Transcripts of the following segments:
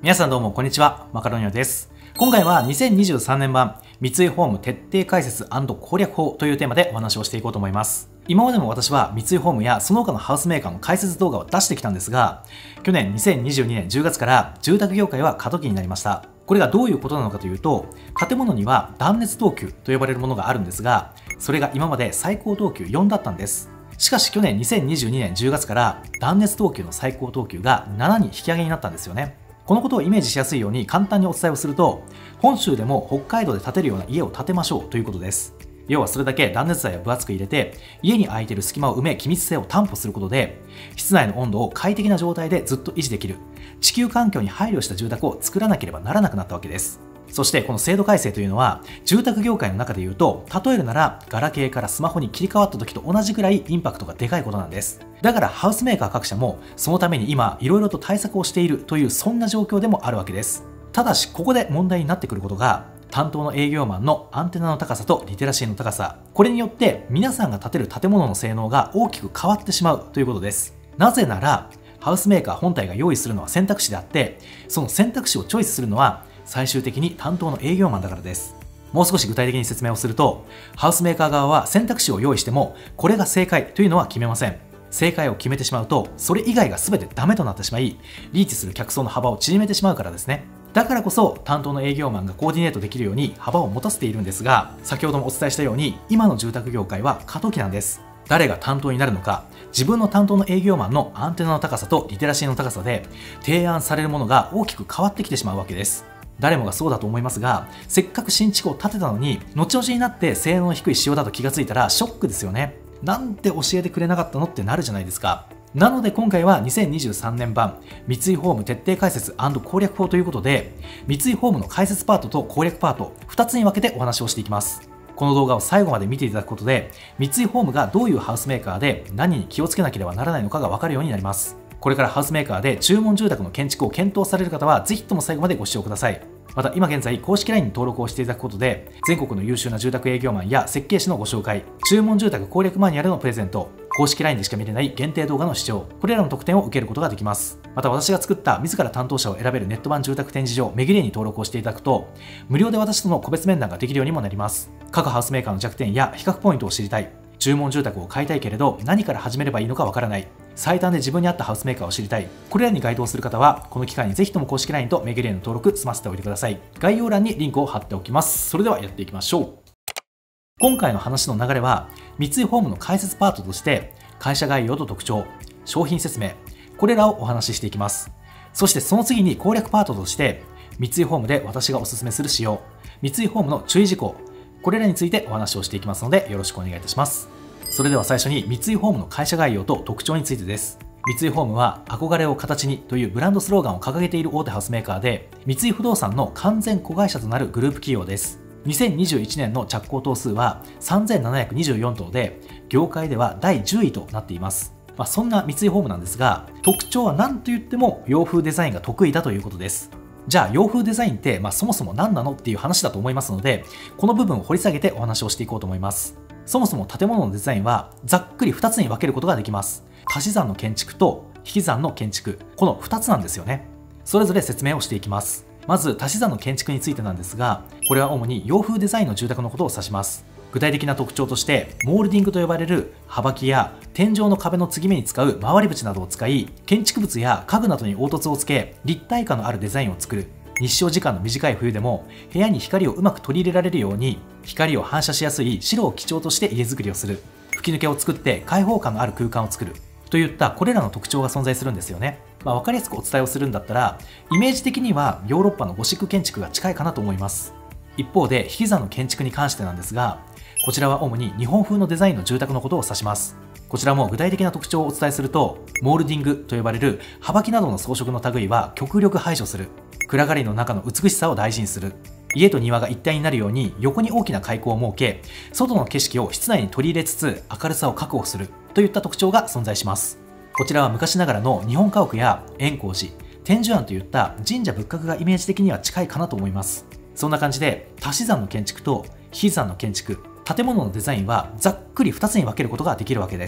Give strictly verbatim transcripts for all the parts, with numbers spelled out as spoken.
皆さんどうもこんにちは、マカロニオです。今回はにせんにじゅうさんねん版三井ホーム徹底解説&攻略法というテーマでお話をしていこうと思います。今までも私は三井ホームやその他のハウスメーカーの解説動画を出してきたんですが、去年にせんにじゅうにねんじゅうがつから住宅業界は過渡期になりました。これがどういうことなのかというと、建物には断熱等級と呼ばれるものがあるんですが、それが今まで最高等級よんだったんです。しかし去年にせんにじゅうにねんじゅうがつから断熱等級の最高等級がななに引き上げになったんですよね。このことをイメージしやすいように簡単にお伝えをすると、本州でも北海道で建てるような家を建てましょうということです。要はそれだけ断熱材を分厚く入れて、家に空いている隙間を埋め気密性を担保することで、室内の温度を快適な状態でずっと維持できる、地球環境に配慮した住宅を作らなければならなくなったわけです。そしてこの制度改正というのは、住宅業界の中で言うと、例えるならガラケーからスマホに切り替わった時と同じくらいインパクトがでかいことなんです。だからハウスメーカー各社もそのために今いろいろと対策をしているというそんな状況でもあるわけです。ただしここで問題になってくることが、担当の営業マンのアンテナの高さとリテラシーの高さ、これによって皆さんが建てる建物の性能が大きく変わってしまうということです。なぜならハウスメーカー本体が用意するのは選択肢であって、その選択肢をチョイスするのは最終的に担当の営業マンだからです。もう少し具体的に説明をすると、ハウスメーカー側は選択肢を用意してもこれが正解というのは決めません。正解を決めてしまうとそれ以外が全てダメとなってしまい、リーチする客層の幅を縮めてしまうからですね。だからこそ担当の営業マンがコーディネートできるように幅を持たせているんですが、先ほどもお伝えしたように今の住宅業界は過渡期なんです。誰が担当になるのか、自分の担当の営業マンのアンテナの高さとリテラシーの高さで提案されるものが大きく変わってきてしまうわけです。誰もがそうだと思いますが、せっかく新築を建てたのに後々になって性能の低い仕様だと気がついたらショックですよね。なんで教えてくれなかったのってなるじゃないですか。なので今回はにせんにじゅうさんねん版三井ホーム徹底解説&攻略法ということで、三井ホームの解説パートと攻略パートふたつに分けてお話をしていきます。この動画を最後まで見ていただくことで、三井ホームがどういうハウスメーカーで何に気をつけなければならないのかが分かるようになります。これからハウスメーカーで注文住宅の建築を検討される方はぜひとも最後までご視聴ください。また今現在公式 ライン に登録をしていただくことで、全国の優秀な住宅営業マンや設計士のご紹介、注文住宅攻略マニュアルのプレゼント、公式 ライン でしか見れない限定動画の視聴、これらの特典を受けることができます。また私が作った自ら担当者を選べるネット版住宅展示場メギレイに登録をしていただくと、無料で私との個別面談ができるようにもなります。各ハウスメーカーの弱点や比較ポイントを知りたい、注文住宅を買いたいけれど何から始めればいいのかわからない、最短で自分に合ったハウスメーカーを知りたい、これらに該当する方はこの機会にぜひとも公式 ライン とメギレイの登録済ませておいてください。概要欄にリンクを貼っておきます。それではやっていきましょう。今回の話の流れは、三井ホームの解説パートとして会社概要と特徴、商品説明、これらをお話ししていきます。そしてその次に攻略パートとして三井ホームで私がおすすめする仕様、三井ホームの注意事項、これらについてお話をしていきますのでよろしくお願いいたします。それでは最初に三井ホームの会社概要と特徴についてです。三井ホームは憧れを形にというブランドスローガンを掲げている大手ハウスメーカーで、三井不動産の完全子会社となるグループ企業です。にせんにじゅういちねんの着工棟数はさんぜんななひゃくにじゅうよんとうで、業界ではだいじゅういとなっています。まあ、そんな三井ホームなんですが、特徴は何と言っても洋風デザインが得意だということです。じゃあ洋風デザインって、まあ、そもそも何なのっていう話だと思いますので、この部分を掘り下げてお話をしていこうと思います。そもそも建物のデザインはざっくりふたつに分けることができます。足し算の建築と引き算の建築、このふたつなんですよね。それぞれ説明をしていきます。まず足し算の建築についてなんですが、これは主に洋風デザインの住宅のことを指します。具体的な特徴として、モールディングと呼ばれる幅木や天井の壁の継ぎ目に使う回り縁などを使い、建築物や家具などに凹凸をつけ立体感のあるデザインを作る。日照時間の短い冬でも部屋に光をうまく取り入れられるように、光を反射しやすい白を基調として家づくりをする。吹き抜けを作って開放感のある空間を作るといったこれらの特徴が存在するんですよね。まあ、分かりやすくお伝えをするんだったら、イメージ的にはヨーロッパのゴシック建築が近いかなと思います。一方で引き算の建築に関してなんですが、こちらは主に日本風のデザインの住宅のことを指します。こちらも具体的な特徴をお伝えすると、モールディングと呼ばれる幅木などの装飾の類は極力排除する。暗がりの中の美しさを大事にする。家と庭が一体になるように横に大きな開口を設け、外の景色を室内に取り入れつつ明るさを確保するといった特徴が存在します。こちらは昔ながらの日本家屋や円光寺、天寿庵といった神社仏閣がイメージ的には近いかなと思います。そんな感じで足し算の建築と引き算の建築、建物のデザインはざっくりふたつに分けることができるわけです。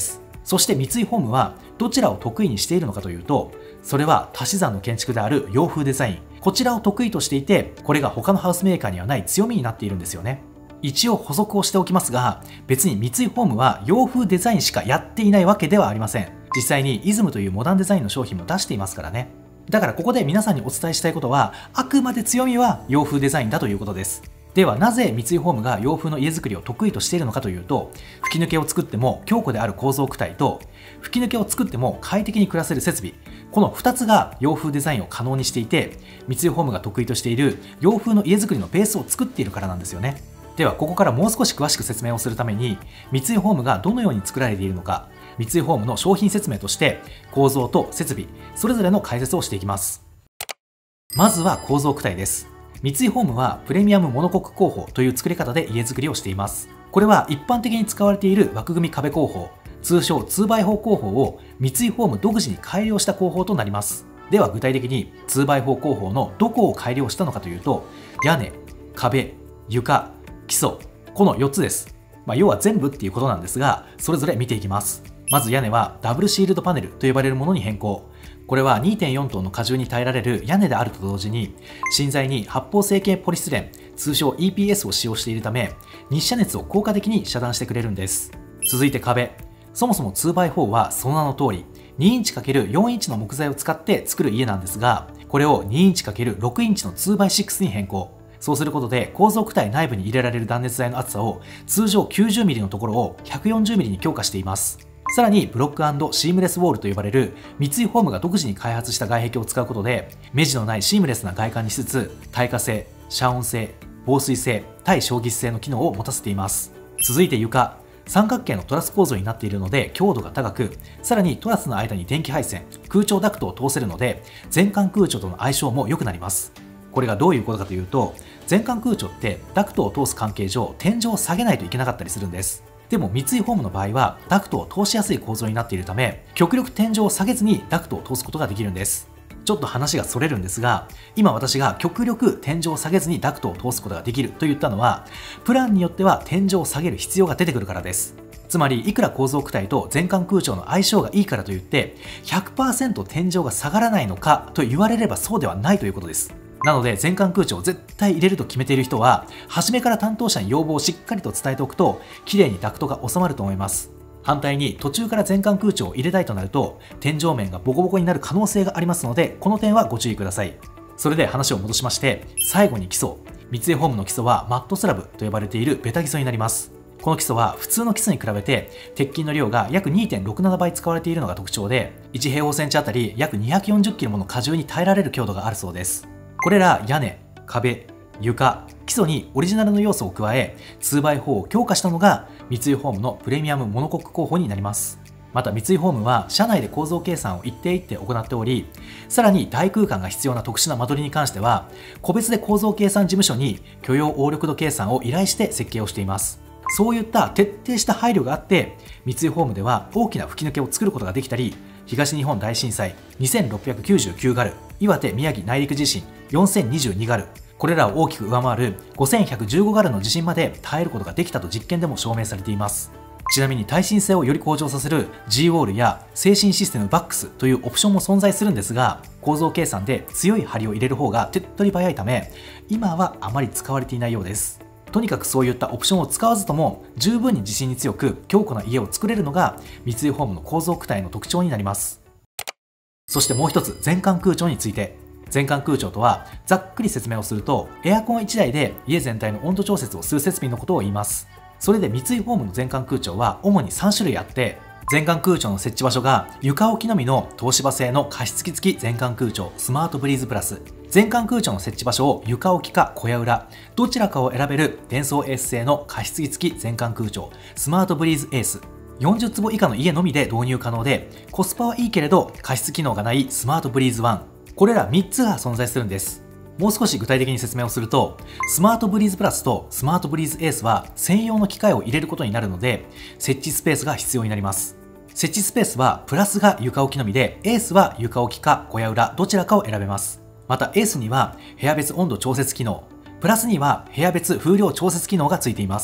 そして三井ホームはどちらを得意にしているのかというと、それは足し算の建築である洋風デザイン。こちらを得意としていて、これが他のハウスメーカーにはない強みになっているんですよね。一応補足をしておきますが、別に三井ホームは洋風デザインしかやっていないわけではありません。実際にイズムというモダンデザインの商品も出していますからね。だからここで皆さんにお伝えしたいことは、あくまで強みは洋風デザインだということです。ではなぜ三井ホームが洋風の家づくりを得意としているのかというと、吹き抜けを作っても強固である構造躯体と、吹き抜けを作っても快適に暮らせる設備、このふたつが洋風デザインを可能にしていて、三井ホームが得意としている洋風の家づくりのベースを作っているからなんですよね。ではここからもう少し詳しく説明をするために、三井ホームがどのように作られているのか、三井ホームの商品説明として構造と設備それぞれの解説をしていきます。まずは構造躯体です。三井ホームはプレミアムモノコック工法という作り方で家づくりをしています。これは一般的に使われている枠組み壁工法、通称にばいほう工法を三井ホーム独自に改良した工法となります。では具体的ににばいほう工法のどこを改良したのかというと、屋根、壁、床、基礎、このよっつです。まあ、要は全部っていうことなんですが、それぞれ見ていきます。まず屋根はダブルシールドパネルと呼ばれるものに変更。これは にてんよん トンの荷重に耐えられる屋根であると同時に、芯材に発泡成形ポリスチレン、通称 イーピーエス を使用しているため、日射熱を効果的に遮断してくれるんです。続いて壁。そもそもにばいほうはその名の通り、にインチ×よん インチの木材を使って作る家なんですが、これをにインチ×ろく インチのにばいろくに変更。そうすることで構造躯体内部に入れられる断熱材の厚さを通常 きゅうじゅうミリ のところを ひゃくよんじゅうミリ に強化しています。さらにブロック&シームレスウォールと呼ばれる三井ホームが独自に開発した外壁を使うことで、目地のないシームレスな外観にしつつ、耐火性、遮音性、防水性、耐衝撃性の機能を持たせています。続いて床。三角形のトラス構造になっているので強度が高く、さらにトラスの間に電気配線、空調ダクトを通せるので、全館空調との相性も良くなります。これがどういうことかというと、全館空調ってダクトを通す関係上、天井を下げないといけなかったりするんです。でも三井ホームの場合はダクトを通しやすい構造になっているため、極力天井を下げずにダクトを通すことができるんです。ちょっと話がそれるんですが、今私が極力天井を下げずにダクトを通すことができると言ったのは、プランによっては天井を下げる必要が出てくるからです。つまりいくら構造躯体と全館空調の相性がいいからといって ひゃくパーセント 天井が下がらないのかと言われればそうではないということです。なので全館空調を絶対入れると決めている人は、初めから担当者に要望をしっかりと伝えておくと、綺麗にダクトが収まると思います。反対に途中から全館空調を入れたいとなると、天井面がボコボコになる可能性がありますので、この点はご注意ください。それで話を戻しまして、最後に基礎。三井ホームの基礎はマットスラブと呼ばれているベタ基礎になります。この基礎は普通の基礎に比べて鉄筋の量が約 にてんろくなな 倍使われているのが特徴で、いち平方センチあたり約にひゃくよんじゅっキロもの荷重に耐えられる強度があるそうです。これら屋根、壁、床、基礎にオリジナルの要素を加え、にばいほうを強化したのが三井ホームのプレミアムモノコック工法になります。また三井ホームは社内で構造計算を一定一定行っており、さらに大空間が必要な特殊な間取りに関しては、個別で構造計算事務所に許容応力度計算を依頼して設計をしています。そういった徹底した配慮があって、三井ホームでは大きな吹き抜けを作ることができたり、東日本大震災にせんろっぴゃくきゅうじゅうきゅうガル、岩手・宮城内陸地震よんせんにじゅうにガル、これらを大きく上回るごせんひゃくじゅうごガルの地震まで耐えることができたと実験でも証明されています。ちなみに耐震性をより向上させる G ウォールや制震システムバックスというオプションも存在するんですが、構造計算で強い梁を入れる方が手っ取り早いため、今はあまり使われていないようです。とにかくそういったオプションを使わずとも十分に地震に強く強固な家を作れるのが三井ホームの構造躯体の特徴になります。そしてもう一つ、全館空調について。全館空調とはざっくり説明をすると、エアコンいちだいで家全体の温度調節をする設備のことを言います。それで三井ホームの全館空調は主にさんしゅるいあって、全館空調の設置場所が床置きのみの東芝製の加湿器付き全館空調スマートブリーズプラス、全館空調の設置場所を床置きか小屋裏どちらかを選べるデンソーエース製の加湿器付き全館空調スマートブリーズエース、よんじゅうつぼ以下の家のみで導入可能で、コスパはいいけれど加湿機能がないスマートブリーズワン、これらみっつが存在するんです。もう少し具体的に説明をすると、スマートブリーズプラスとスマートブリーズエースは専用の機械を入れることになるので、設置スペースが必要になります。設置スペースはプラスが床置きのみで、エースは床置きか小屋裏どちらかを選べます。またエースには部屋別温度調節機能、プラスには部屋別風量調節機能がついています。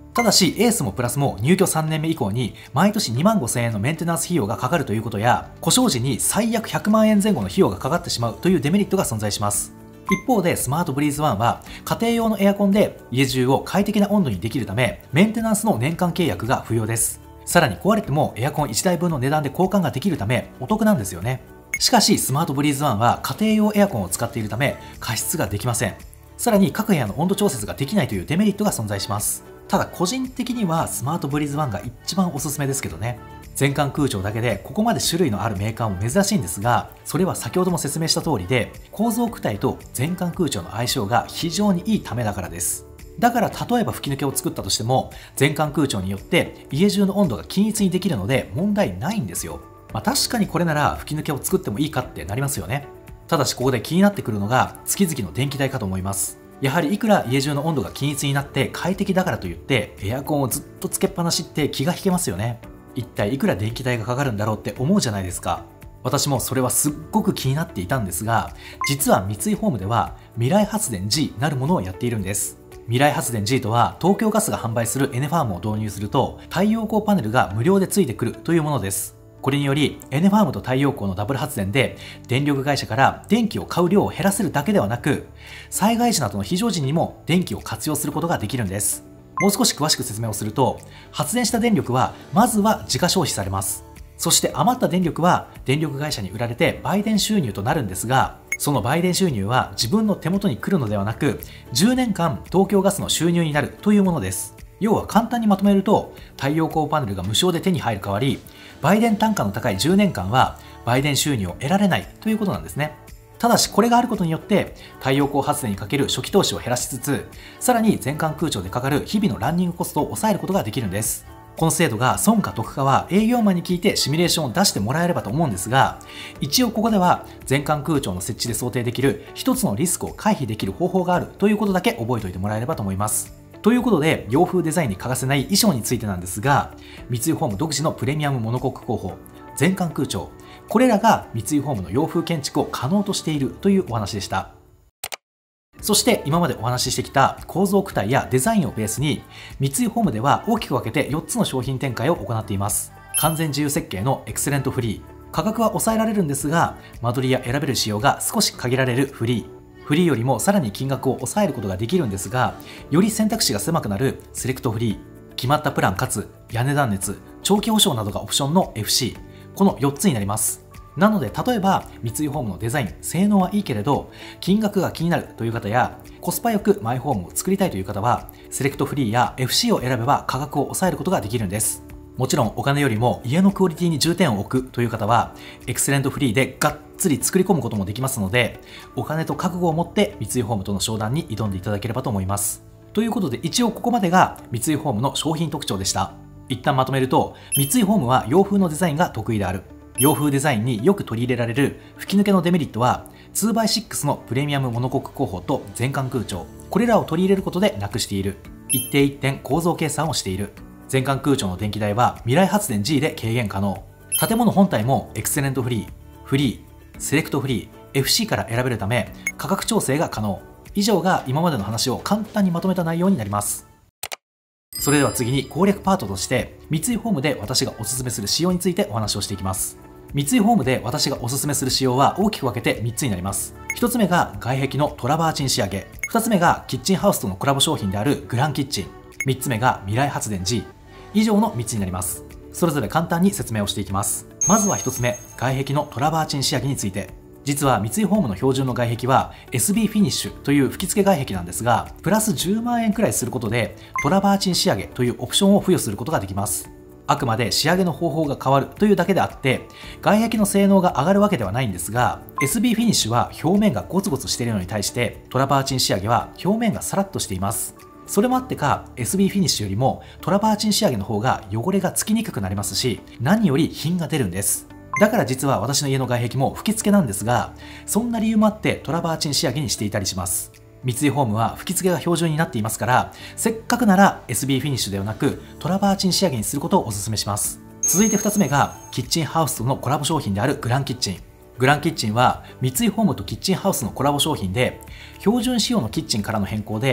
ただし、エースもプラスも入居さんねんめ以降に毎年にまんごせんえんのメンテナンス費用がかかるということや、故障時に最悪ひゃくまんえんぜん後の費用がかかってしまうというデメリットが存在します。一方でスマートブリーズワンは家庭用のエアコンで家中を快適な温度にできるため、メンテナンスの年間契約が不要です。さらに壊れてもエアコンいちだいぶんの値段で交換ができるためお得なんですよね。しかしスマートブリーズワンは家庭用エアコンを使っているため加湿ができません。さらに各部屋の温度調節ができないというデメリットが存在します。ただ個人的にはスマートブリーズワンが一番おすすめですけどね。全館空調だけでここまで種類のあるメーカーも珍しいんですが、それは先ほども説明した通りで、構造躯体と全館空調の相性が非常にいいためだからです。だから例えば吹き抜けを作ったとしても、全館空調によって家中の温度が均一にできるので問題ないんですよ。まあ確かにこれなら吹き抜けを作ってもいいかってなりますよね。ただしここで気になってくるのが月々の電気代かと思います。やはりいくら家中の温度が均一になって快適だからといってエアコンをずっとつけっぱなしって気が引けますよね。一体いくら電気代がかかるんだろうって思うじゃないですか。私もそれはすっごく気になっていたんですが、実は三井ホームでは未来発電 G なるものをやっているんです。未来発電 G とは東京ガスが販売するエネファームを導入すると太陽光パネルが無料でついてくるというものです。これによりエネファームと太陽光のダブル発電で電力会社から電気を買う量を減らせるだけではなく、災害時などの非常時にも電気を活用することができるんです。もう少し詳しく説明をすると、発電した電力はまずは自家消費されます。そして余った電力は電力会社に売られて売電収入となるんですが、その売電収入は自分の手元に来るのではなく、じゅうねんかん東京ガスの収入になるというものです。要は簡単にまとめると、太陽光パネルが無償で手に入る代わり、売電単価の高いじゅうねんかんは売電収入を得られないということなんですね。ただしこれがあることによって太陽光発電にかける初期投資を減らしつつ、さらに全館空調でかかる日々のランニングコストを抑えることができるんです。この制度が損か得かは営業マンに聞いてシミュレーションを出してもらえればと思うんですが、一応ここでは全館空調の設置で想定できる一つのリスクを回避できる方法があるということだけ覚えておいてもらえればと思います。ということで、洋風デザインに欠かせない衣装についてなんですが、三井ホーム独自のプレミアムモノコック工法、全館空調、これらが三井ホームの洋風建築を可能としているというお話でした。そして今までお話ししてきた構造躯体やデザインをベースに、三井ホームでは大きく分けてよっつの商品展開を行っています。完全自由設計のエクセレントフリー。価格は抑えられるんですが、間取りや選べる仕様が少し限られるフリー。フリーよりもさらに金額を抑えることができるんですが、より選択肢が狭くなるセレクトフリー。決まったプランかつ屋根断熱、長期保証などがオプションの エフシー。このよっつになります。なので例えば三井ホームのデザイン、性能はいいけれど金額が気になるという方や、コスパよくマイホームを作りたいという方はセレクトフリーや エフシー を選べば価格を抑えることができるんです。もちろんお金よりも家のクオリティに重点を置くという方はエクセレントフリーでがっつり作り込むこともできますので、お金と覚悟を持って三井ホームとの商談に挑んでいただければと思います。ということで一応ここまでが三井ホームの商品特徴でした。一旦まとめると、三井ホームは洋風のデザインが得意である。洋風デザインによく取り入れられる吹き抜けのデメリットは ツーバイシックス のプレミアムモノコック工法と全館空調、これらを取り入れることでなくしている。一定一点構造計算をしている。全館空調の電気代は未来発電 G で軽減可能。建物本体もエクセレントフリー、フリー、セレクトフリー、エフシー から選べるため価格調整が可能。以上が今までの話を簡単にまとめた内容になります。それでは次に攻略パートとして三井ホームで私がおすすめする仕様についてお話をしていきます。三井ホームで私がおすすめする仕様は大きく分けてみっつになります。ひとつめが外壁のトラバーチン仕上げ、ふたつめがキッチンハウスとのコラボ商品であるグランキッチン、みっつめが未来発電 G。 以上のみっつになります。それぞれ簡単に説明をしていきます。まずはひとつめ、外壁のトラバーチン仕上げについて。実は三井ホームの標準の外壁は エスビー フィニッシュという吹き付け外壁なんですが、プラスじゅうまんえんくらいすることでトラバーチン仕上げというオプションを付与することができます。あくまで仕上げの方法が変わるというだけであって、外壁の性能が上がるわけではないんですが、 エスビー フィニッシュは表面がゴツゴツしているのに対してトラバーチン仕上げは表面がサラッとしています。それもあってか エスビー フィニッシュよりもトラバーチン仕上げの方が汚れがつきにくくなりますし、何より品が出るんです。だから実は私の家の外壁も吹き付けなんですが、そんな理由もあってトラバーチン仕上げにしていたりします。三井ホームは吹き付けが標準になっていますから、せっかくなら エスビー フィニッシュではなくトラバーチン仕上げにすることをお勧めします。続いてふたつめがキッチンハウスとのコラボ商品であるグランキッチン。グランキッチンは三井ホームとキッチンハウスのコラボ商品で、標準仕様のキッチンからの変更で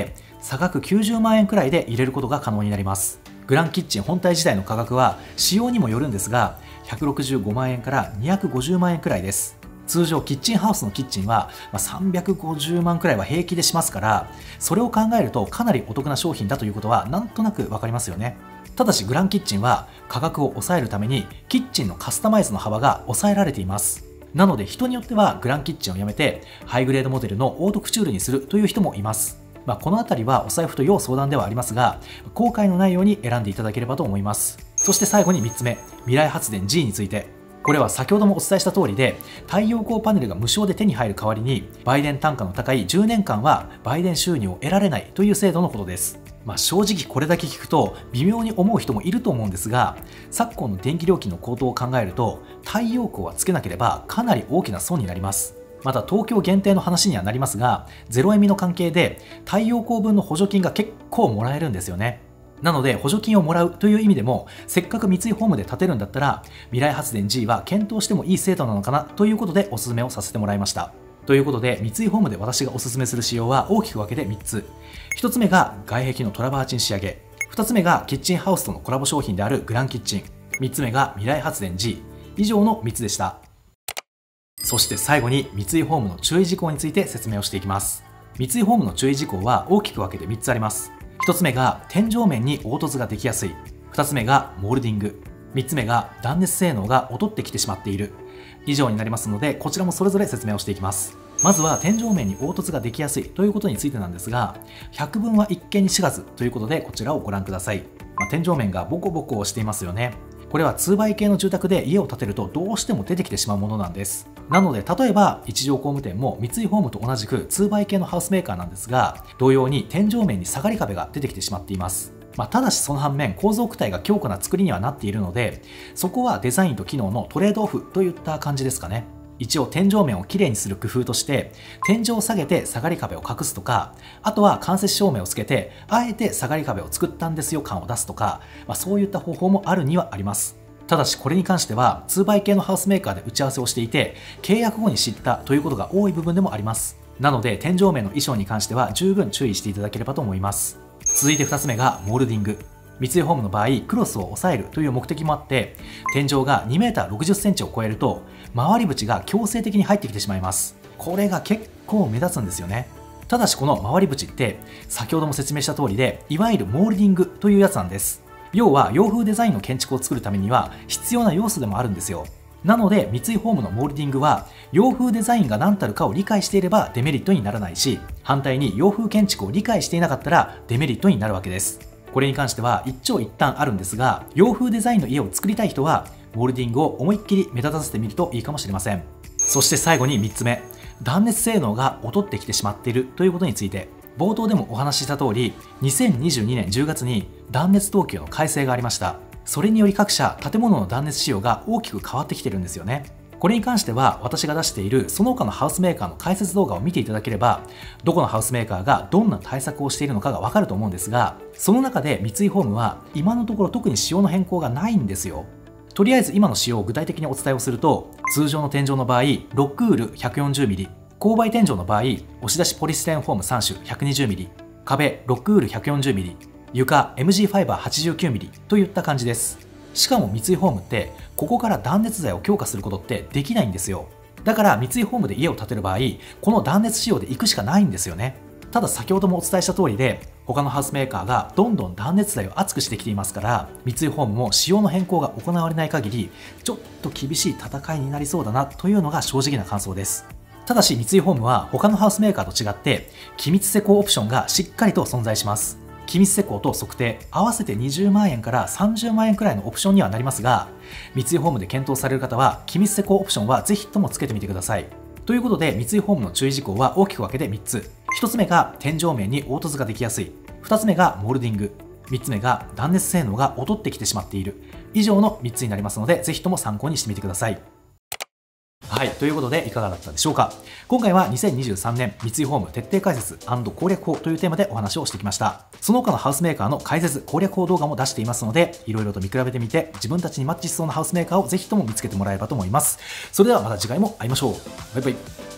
差額きゅうじゅうまんえんくらいで入れることが可能になります。グランキッチン本体自体の価格は仕様にもよるんですが、ひゃくろくじゅうごまんえんからにひゃくごじゅうまんえんくらいです。通常キッチンハウスのキッチンはさんびゃくごじゅうまんくらいは平気でしますから、それを考えるとかなりお得な商品だということはなんとなくわかりますよね。ただしグランキッチンは価格を抑えるためにキッチンのカスタマイズの幅が抑えられています。なので人によってはグランキッチンをやめてハイグレードモデルのオートクチュールにするという人もいます。まあ、このあたりはお財布と要相談ではありますが、後悔のないように選んでいただければと思います。そして最後にみっつめ、未来発電 ジー について。これは先ほどもお伝えした通りで、太陽光パネルが無償で手に入る代わりに、売電単価の高いじゅうねんかんは売電収入を得られないという制度のことです。まあ正直これだけ聞くと微妙に思う人もいると思うんですが、昨今の電気料金の高騰を考えると、太陽光はつけなければかなり大きな損になります。また東京限定の話にはなりますが、ゼロエミの関係で太陽光分の補助金が結構もらえるんですよね。なので補助金をもらうという意味でも、せっかく三井ホームで建てるんだったら未来発電 ジー は検討してもいい制度なのかなということでお勧めをさせてもらいました。ということで三井ホームで私がおすすめする仕様は大きく分けてみっつ。ひとつめが外壁のトラバーチン仕上げ、ふたつめがキッチンハウスとのコラボ商品であるグランキッチン、みっつめが未来発電 ジー。 以上のみっつでした。そして最後に三井ホームの注意事項について説明をしていきます。三井ホームの注意事項は大きく分けてみっつあります。ひとつめが天井面に凹凸ができやすい、ふたつめがモールディング、みっつめが断熱性能が劣ってきてしまっている。以上になりますので、こちらもそれぞれ説明をしていきます。まずは天井面に凹凸ができやすいということについてなんですが、百聞は一見にしがずということでこちらをご覧ください。まあ、天井面がボコボコしていますよね。これはにバイ系の住宅で家を建てるとどうしても出てきてしまうものなんです。なので例えば一条工務店も三井ホームと同じくにバイ系のハウスメーカーなんですが、同様に天井面に下がり壁が出てきてしまっています。まあ、ただしその反面構造躯体が強固な作りにはなっているので、そこはデザインと機能のトレードオフといった感じですかね。一応天井面をきれいにする工夫として、天井を下げて下がり壁を隠すとか、あとは間接照明をつけてあえて下がり壁を作ったんですよ感を出すとか、まあ、そういった方法もあるにはあります。ただしこれに関してはにバイ系のハウスメーカーで打ち合わせをしていて、契約後に知ったということが多い部分でもあります。なので天井面の衣装に関しては十分注意していただければと思います。続いてふたつめがモールディング。三井ホームの場合クロスを抑えるという目的もあって、天井がにメーターろくじゅっセンチを超えると回り縁が強制的に入ってきてしまいます。これが結構目立つんですよね。ただしこの回り縁って先ほども説明した通りで、いわゆるモールディングというやつなんです。要は洋風デザインの建築を作るためには必要な要素でもあるんですよ。なので三井ホームのモールディングは洋風デザインが何たるかを理解していればデメリットにならないし、反対に洋風建築を理解していなかったらデメリットになるわけです。これに関しては一長一短あるんですが、洋風デザインの家を作りたい人はモールディングを思いっきり目立たせてみるといいかもしれません。そして最後にみっつめ、断熱性能が劣ってきてしまっているということについて。冒頭でもお話しした通り、にせんにじゅうにねんじゅうがつに断熱等級の改正がありました。それにより各社建物の断熱仕様が大きく変わってきてるんですよね。これに関しては私が出しているその他のハウスメーカーの解説動画を見ていただければ、どこのハウスメーカーがどんな対策をしているのかがわかると思うんですが、その中で三井ホームは今のところ特に仕様の変更がないんですよ。とりあえず今の仕様を具体的にお伝えをすると、通常の天井の場合ロックウール ひゃくよんじゅうミリ、勾配天井の場合押し出しポリステンフォームさん種 ひゃくにじゅうミリ、壁ロックウール ひゃくよんじゅうミリ、床 エムジー ファイバー はちじゅうきゅうミリ といった感じです。しかも三井ホームってここから断熱材を強化することってできないんですよ。だから三井ホームで家を建てる場合、この断熱仕様で行くしかないんですよね。ただ先ほどもお伝えした通りで、他のハウスメーカーがどんどん断熱材を厚くしてきていますから、三井ホームも仕様の変更が行われない限りちょっと厳しい戦いになりそうだなというのが正直な感想です。ただし三井ホームは他のハウスメーカーと違って気密施工オプションがしっかりと存在します。気密施工と測定合わせてにじゅうまんえんからさんじゅうまんえんくらいのオプションにはなりますが、三井ホームで検討される方は気密施工オプションはぜひともつけてみてください。ということで三井ホームの注意事項は大きく分けてみっつ。ひとつめが天井面に凹凸ができやすい、ふたつめがモールディング、みっつめが断熱性能が劣ってきてしまっている。以上のみっつになりますので、ぜひとも参考にしてみてください。はい、ということでいかがだったでしょうか。今回はにせんにじゅうさんねん三井ホーム徹底解説&攻略法というテーマでお話をしてきました。その他のハウスメーカーの解説攻略法動画も出していますので、いろいろと見比べてみて自分たちにマッチしそうなハウスメーカーをぜひとも見つけてもらえればと思います。それではまた次回も会いましょう。バイバイ。